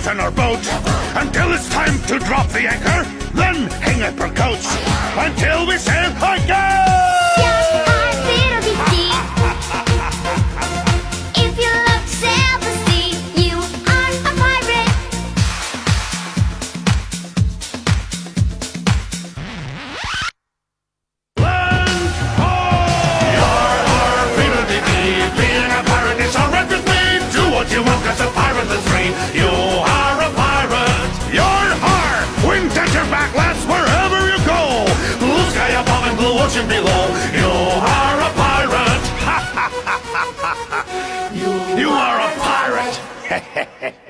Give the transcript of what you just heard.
out on our boat until it's time to drop the anchor. Then hang up our coats until we sail again. If you love to sail the sea, you are a pirate. Land ho! Yar, fiddle-dee-dee. Being a pirate is alright with me. Do what you want, 'cause a pirate is free. You are a pirate. Yar, har! Wind at your back, lads, wherever you go. Blue sky above and blue ocean below. You are a pirate. You are a pirate.